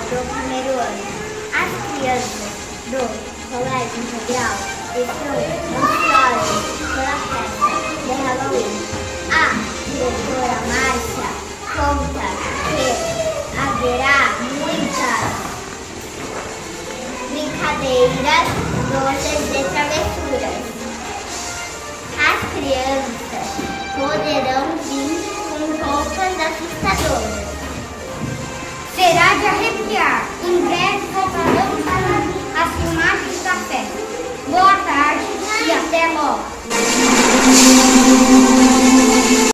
do primeiro ano. As crianças do Colégio Integral estão ansiosas pela festa de Halloween. A diretora Márcia conta que haverá muitas brincadeiras, doces e travessuras. As crianças poderão vir com roupas assustadoras. Será de arrepiar. Em breve voltaremos para as filmagens da festa. Boa tarde e até logo.